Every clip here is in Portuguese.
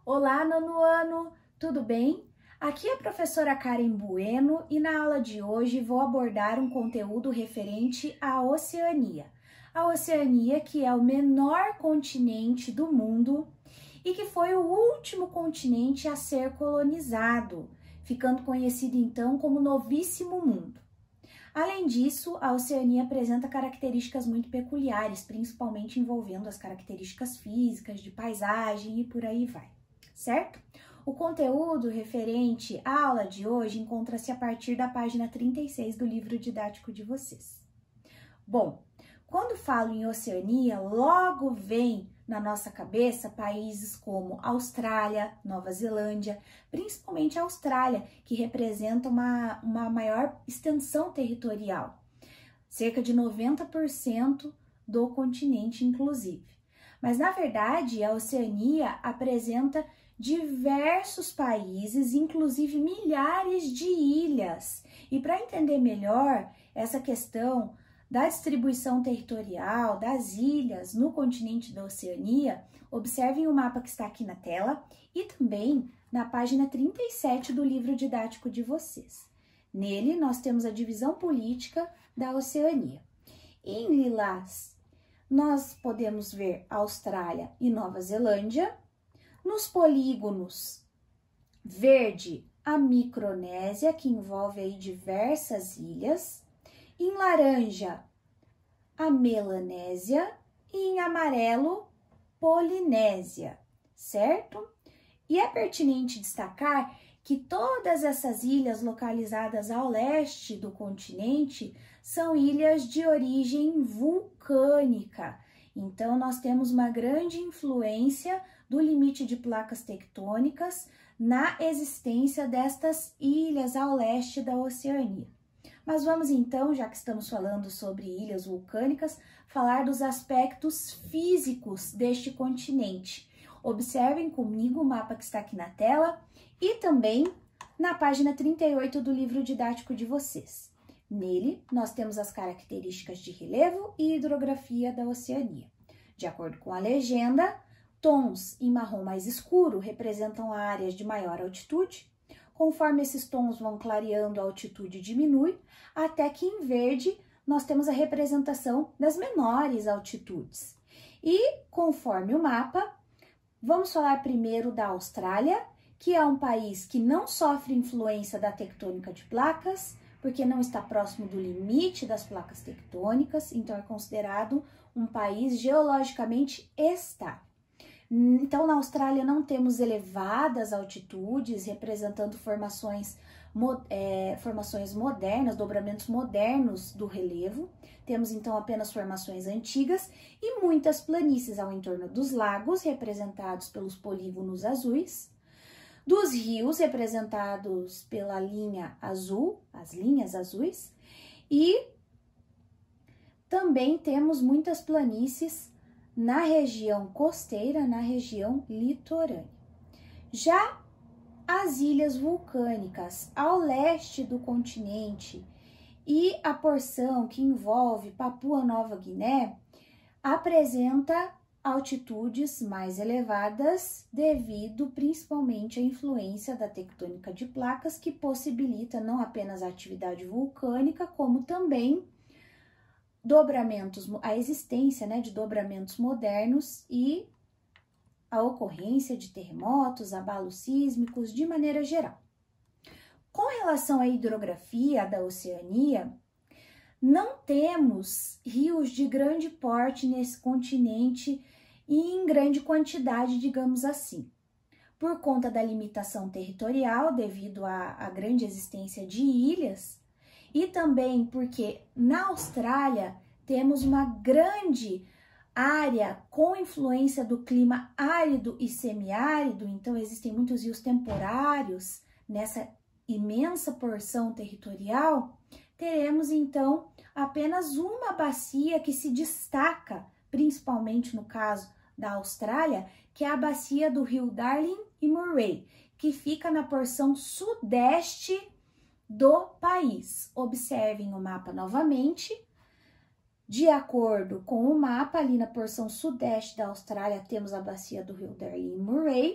Olá, nono ano, tudo bem? Aqui é a professora Karen Bueno e na aula de hoje vou abordar um conteúdo referente à Oceania. A Oceania, que é o menor continente do mundo e que foi o último continente a ser colonizado, ficando conhecido então como Novíssimo Mundo. Além disso, a Oceania apresenta características muito peculiares, principalmente envolvendo as características físicas, de paisagem e por aí vai, certo? O conteúdo referente à aula de hoje encontra-se a partir da página 36 do livro didático de vocês. Bom, quando falo em Oceania, logo vem na nossa cabeça países como Austrália, Nova Zelândia, principalmente a Austrália, que representa uma maior extensão territorial, cerca de 90% do continente, inclusive. Mas, na verdade, a Oceania apresenta diversos países, inclusive milhares de ilhas. E para entender melhor essa questão da distribuição territorial das ilhas no continente da Oceania, observem o mapa que está aqui na tela e também na página 37 do livro didático de vocês. Nele, nós temos a divisão política da Oceania. Em lilás, nós podemos ver Austrália e Nova Zelândia. Nos polígonos, verde, a Micronésia, que envolve aí diversas ilhas. Em laranja, a Melanésia e em amarelo, Polinésia, certo? E é pertinente destacar que todas essas ilhas localizadas ao leste do continente são ilhas de origem vulcânica. Então, nós temos uma grande influência do limite de placas tectônicas na existência destas ilhas ao leste da Oceania. Mas vamos então, já que estamos falando sobre ilhas vulcânicas, falar dos aspectos físicos deste continente. Observem comigo o mapa que está aqui na tela e também na página 38 do livro didático de vocês. Nele, nós temos as características de relevo e hidrografia da Oceania. De acordo com a legenda, tons em marrom mais escuro representam áreas de maior altitude. Conforme esses tons vão clareando, a altitude diminui, até que em verde nós temos a representação das menores altitudes. E, conforme o mapa, vamos falar primeiro da Austrália, que é um país que não sofre influência da tectônica de placas, porque não está próximo do limite das placas tectônicas, então é considerado um país geologicamente estável. Então, na Austrália não temos elevadas altitudes, representando formações modernas, dobramentos modernos do relevo. Temos, então, apenas formações antigas e muitas planícies ao entorno dos lagos, representados pelos polígonos azuis, dos rios, representados pela linha azul, as linhas azuis, e também temos muitas planícies na região costeira, na região litorânea. Já as ilhas vulcânicas ao leste do continente e a porção que envolve Papua Nova Guiné apresenta altitudes mais elevadas devido principalmente à influência da tectônica de placas, que possibilita não apenas a atividade vulcânica, como também a existência de dobramentos modernos e a ocorrência de terremotos, abalos sísmicos, de maneira geral. Com relação à hidrografia da Oceania, não temos rios de grande porte nesse continente e em grande quantidade, digamos assim. Por conta da limitação territorial, devido à grande existência de ilhas, e também porque na Austrália temos uma grande área com influência do clima árido e semiárido, então existem muitos rios temporários nessa imensa porção territorial, teremos então apenas uma bacia que se destaca, principalmente no caso da Austrália, que é a bacia do rio Darling e Murray, que fica na porção sudeste do país. Observem o mapa novamente. De acordo com o mapa, ali na porção sudeste da Austrália, temos a bacia do rio Darling e Murray.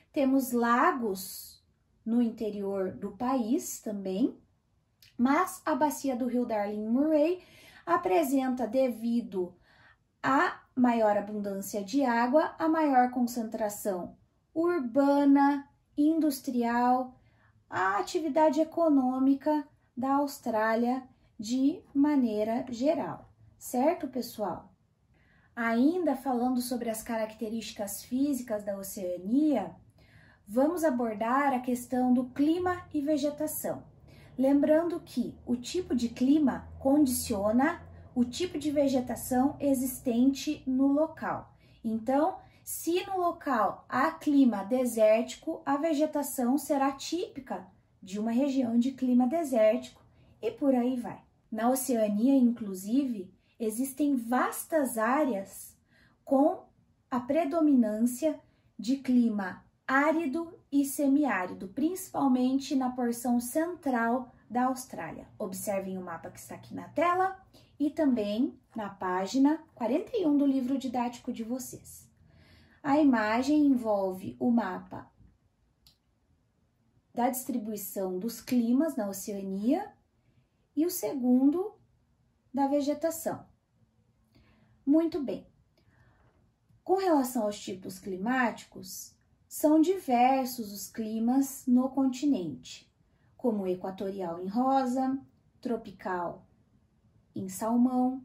Temos lagos no interior do país também, mas a bacia do rio Darling-Murray apresenta, devido à maior abundância de água, a maior concentração urbana, industrial, a atividade econômica da Austrália de maneira geral, certo, pessoal? Ainda falando sobre as características físicas da Oceania, vamos abordar a questão do clima e vegetação. Lembrando que o tipo de clima condiciona o tipo de vegetação existente no local. Então, se no local há clima desértico, a vegetação será típica de uma região de clima desértico e por aí vai. Na Oceania, inclusive, existem vastas áreas com a predominância de clima árido e semiárido, principalmente na porção central da Austrália. Observem o mapa que está aqui na tela e também na página 41 do livro didático de vocês. A imagem envolve o mapa da distribuição dos climas na Oceania e o segundo da vegetação. Muito bem. Com relação aos tipos climáticos, são diversos os climas no continente, como equatorial em rosa, tropical em salmão,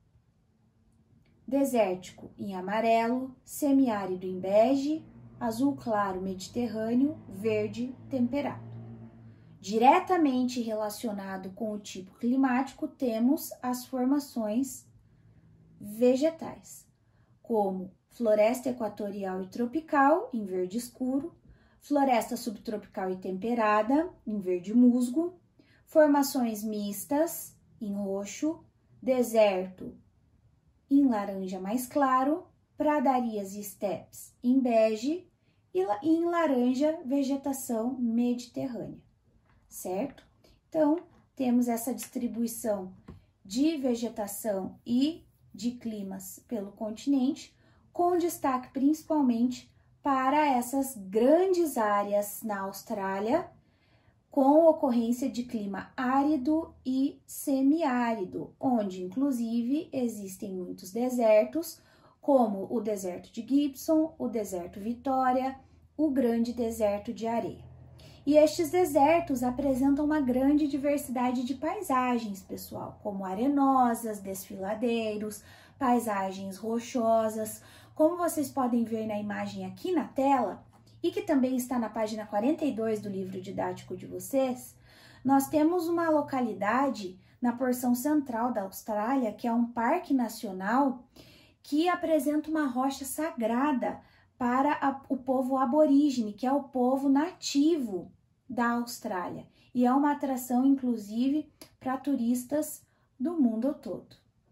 desértico em amarelo, semiárido em bege, azul claro mediterrâneo, verde temperado. Diretamente relacionado com o tipo climático, temos as formações vegetais, como floresta equatorial e tropical, em verde escuro, floresta subtropical e temperada, em verde musgo, formações mistas, em roxo, deserto, em laranja mais claro, pradarias e estepes, em bege, e em laranja, vegetação mediterrânea, certo? Então, temos essa distribuição de vegetação e de climas pelo continente, com destaque principalmente para essas grandes áreas na Austrália, com ocorrência de clima árido e semiárido, onde inclusive existem muitos desertos, como o deserto de Gibson, o deserto Vitória, o grande deserto de areia. E estes desertos apresentam uma grande diversidade de paisagens, pessoal, como arenosas, desfiladeiros, paisagens rochosas. Como vocês podem ver na imagem aqui na tela, e que também está na página 42 do livro didático de vocês, nós temos uma localidade na porção central da Austrália, que é um parque nacional, que apresenta uma rocha sagrada para o povo aborígene, que é o povo nativo da Austrália. E é uma atração, inclusive, para turistas do mundo todo.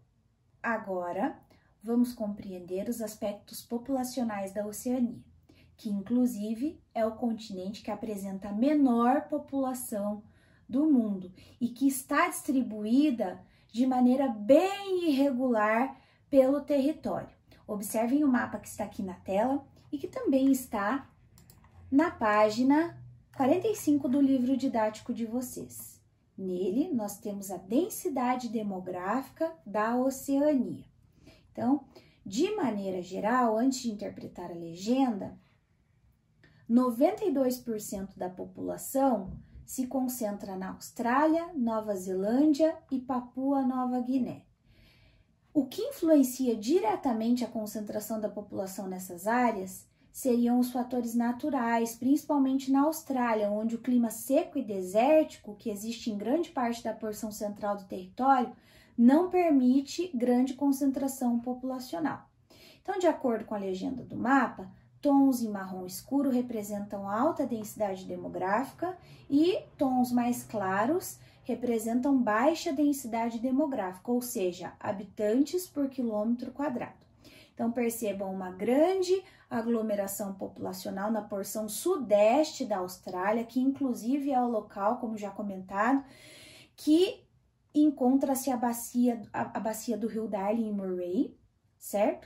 Agora, vamos compreender os aspectos populacionais da Oceania, que inclusive é o continente que apresenta a menor população do mundo e que está distribuída de maneira bem irregular pelo território. Observem o mapa que está aqui na tela e que também está na página 45 do livro didático de vocês. Nele, nós temos a densidade demográfica da Oceania. Então, de maneira geral, antes de interpretar a legenda, 92% da população se concentra na Austrália, Nova Zelândia e Papua Nova Guiné. O que influencia diretamente a concentração da população nessas áreas seriam os fatores naturais, principalmente na Austrália, onde o clima seco e desértico, que existe em grande parte da porção central do território, não permite grande concentração populacional. Então, de acordo com a legenda do mapa, tons em marrom escuro representam alta densidade demográfica e tons mais claros representam baixa densidade demográfica, ou seja, habitantes por quilômetro quadrado. Então, percebam uma grande aglomeração populacional na porção sudeste da Austrália, que inclusive é o local, como já comentado, que encontra-se a bacia do rio Darling-Murray, certo?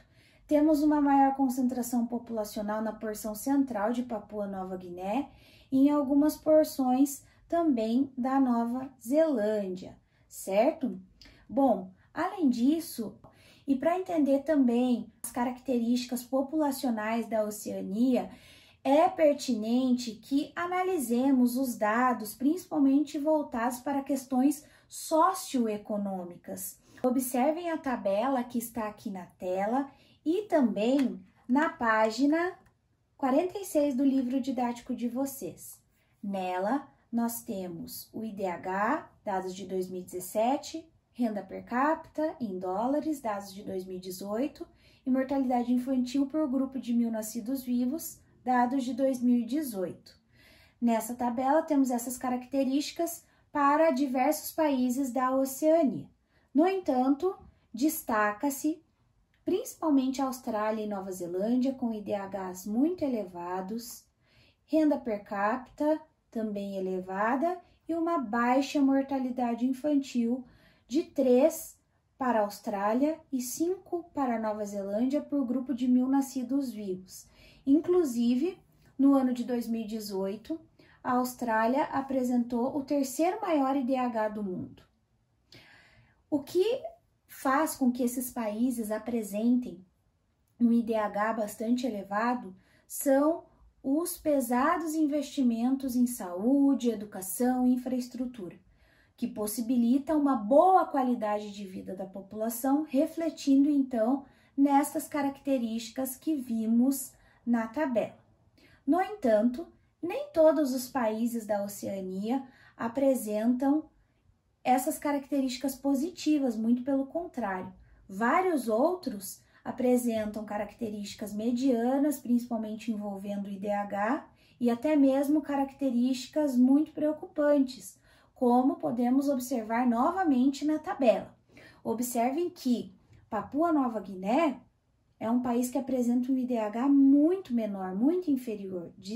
Temos uma maior concentração populacional na porção central de Papua Nova Guiné e em algumas porções também da Nova Zelândia, certo? Bom, além disso, e para entender também as características populacionais da Oceania, é pertinente que analisemos os dados, principalmente voltados para questões socioeconômicas. Observem a tabela que está aqui na tela e também na página 46 do livro didático de vocês. Nela, nós temos o IDH, dados de 2017, renda per capita em dólares, dados de 2018, e mortalidade infantil por grupo de 1.000 nascidos vivos, dados de 2018. Nessa tabela, temos essas características para diversos países da Oceania. No entanto, destaca-se principalmente a Austrália e Nova Zelândia, com IDHs muito elevados, renda per capita também elevada e uma baixa mortalidade infantil de 3 para a Austrália e 5 para a Nova Zelândia por grupo de 1.000 nascidos vivos. Inclusive, no ano de 2018, a Austrália apresentou o terceiro maior IDH do mundo. O que faz com que esses países apresentem um IDH bastante elevado são os pesados investimentos em saúde, educação e infraestrutura, que possibilitam uma boa qualidade de vida da população, refletindo então nestas características que vimos na tabela. No entanto, nem todos os países da Oceania apresentam essas características positivas, muito pelo contrário. Vários outros apresentam características medianas, principalmente envolvendo o IDH, e até mesmo características muito preocupantes, como podemos observar novamente na tabela. Observem que Papua Nova Guiné é um país que apresenta um IDH muito menor, muito inferior, de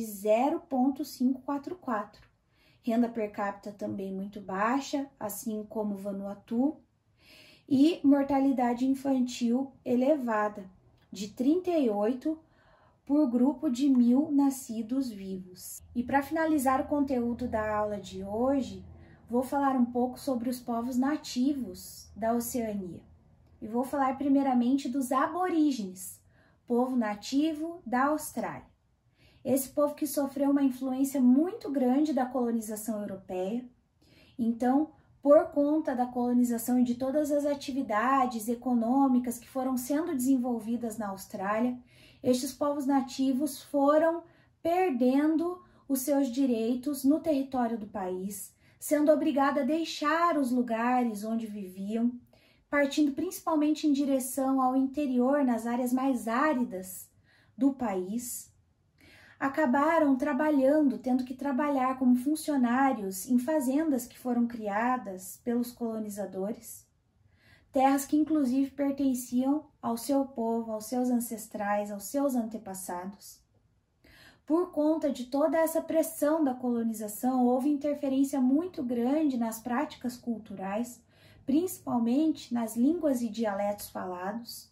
0,544. Renda per capita também muito baixa, assim como Vanuatu, e mortalidade infantil elevada, de 38 por grupo de 1.000 nascidos vivos. E para finalizar o conteúdo da aula de hoje, vou falar um pouco sobre os povos nativos da Oceania. E vou falar primeiramente dos aborígenes, povo nativo da Austrália. Esse povo que sofreu uma influência muito grande da colonização europeia. Então, por conta da colonização e de todas as atividades econômicas que foram sendo desenvolvidas na Austrália, estes povos nativos foram perdendo os seus direitos no território do país, sendo obrigados a deixar os lugares onde viviam, partindo principalmente em direção ao interior, nas áreas mais áridas do país. Acabaram trabalhando, tendo que trabalhar como funcionários em fazendas que foram criadas pelos colonizadores, terras que inclusive pertenciam ao seu povo, aos seus ancestrais, aos seus antepassados. Por conta de toda essa pressão da colonização, houve interferência muito grande nas práticas culturais, principalmente nas línguas e dialetos falados.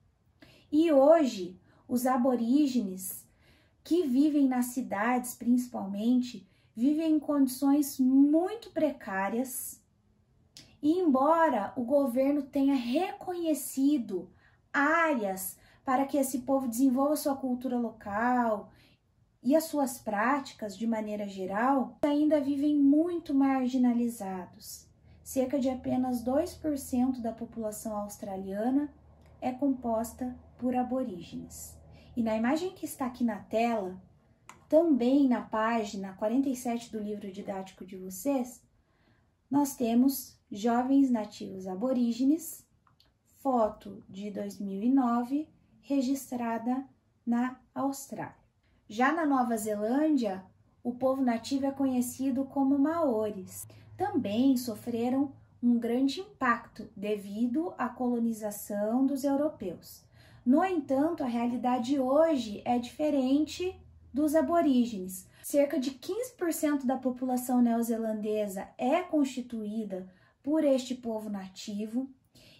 E hoje, os aborígenes que vivem nas cidades, principalmente, vivem em condições muito precárias. E embora o governo tenha reconhecido áreas para que esse povo desenvolva sua cultura local e as suas práticas de maneira geral, ainda vivem muito marginalizados. Cerca de apenas 2% da população australiana é composta por aborígenes. E na imagem que está aqui na tela, também na página 47 do livro didático de vocês, nós temos jovens nativos aborígenes, foto de 2009, registrada na Austrália. Já na Nova Zelândia, o povo nativo é conhecido como maoris. Também sofreram um grande impacto devido à colonização dos europeus. No entanto, a realidade hoje é diferente dos aborígenes. Cerca de 15% da população neozelandesa é constituída por este povo nativo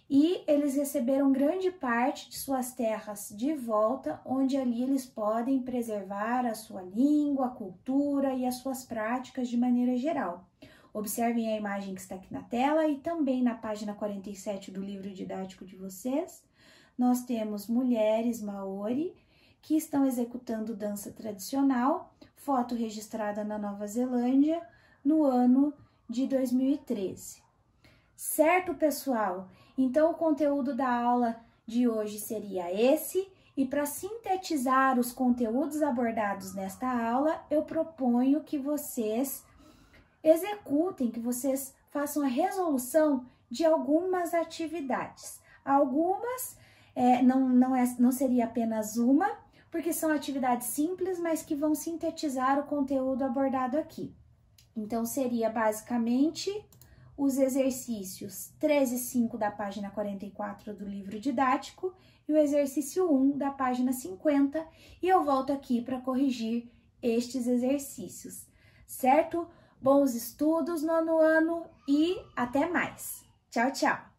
e eles receberam grande parte de suas terras de volta, onde ali eles podem preservar a sua língua, a cultura e as suas práticas de maneira geral. Observem a imagem que está aqui na tela e também na página 47 do livro didático de vocês. Nós temos mulheres maori que estão executando dança tradicional, foto registrada na Nova Zelândia no ano de 2013. Certo, pessoal? Então, o conteúdo da aula de hoje seria esse, e para sintetizar os conteúdos abordados nesta aula, eu proponho que vocês executem, que vocês façam a resolução de algumas atividades. Algumas, não seria apenas uma, porque são atividades simples, mas que vão sintetizar o conteúdo abordado aqui. Então, seria basicamente os exercícios 3 e 5 da página 44 do livro didático e o exercício 1 da página 50, e eu volto aqui para corrigir estes exercícios, certo? Bons estudos, nono ano, e até mais! Tchau, tchau!